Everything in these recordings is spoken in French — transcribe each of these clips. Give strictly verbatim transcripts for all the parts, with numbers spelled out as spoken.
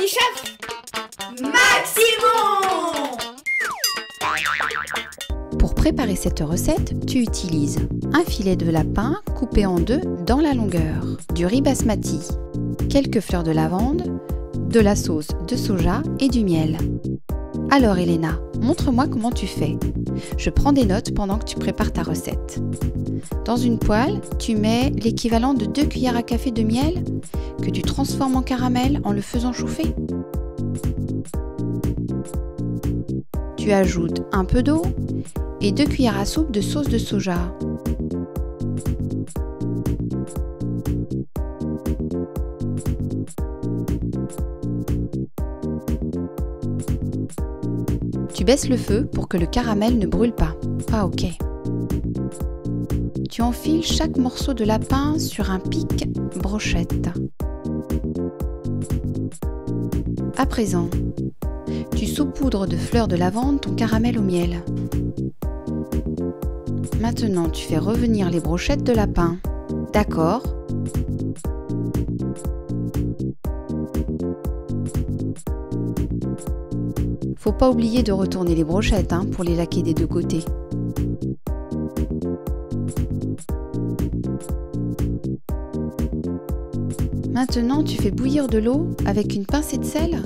Chef Maximum. Pour préparer cette recette, tu utilises un filet de lapin coupé en deux dans la longueur, du riz basmati, quelques fleurs de lavande, de la sauce de soja et du miel. Alors Elena, montre-moi comment tu fais. Je prends des notes pendant que tu prépares ta recette. Dans une poêle, tu mets l'équivalent de deux cuillères à café de miel que tu transformes en caramel en le faisant chauffer. Tu ajoutes un peu d'eau et deux cuillères à soupe de sauce de soja. Tu baisses le feu pour que le caramel ne brûle pas. Ah ok. Tu enfiles chaque morceau de lapin sur un pic brochette. À présent, tu saupoudres de fleurs de lavande ton caramel au miel. Maintenant, tu fais revenir les brochettes de lapin. D'accord. Faut pas oublier de retourner les brochettes hein, pour les laquer des deux côtés. Maintenant, tu fais bouillir de l'eau avec une pincée de sel.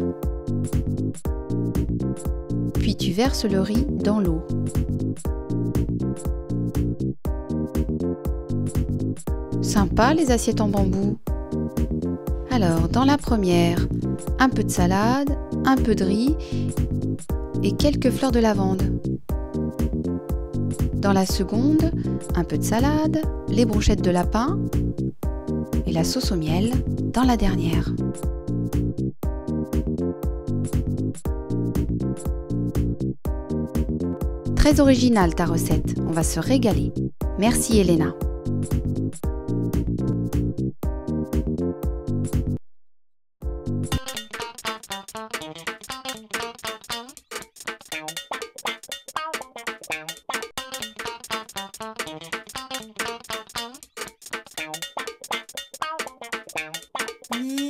Puis tu verses le riz dans l'eau. Sympa les assiettes en bambou. Alors, dans la première, un peu de salade, un peu de riz et quelques fleurs de lavande. Dans la seconde, un peu de salade, les brochettes de lapin et la sauce au miel dans la dernière. Très originale ta recette, on va se régaler. Merci Elena. Mmh.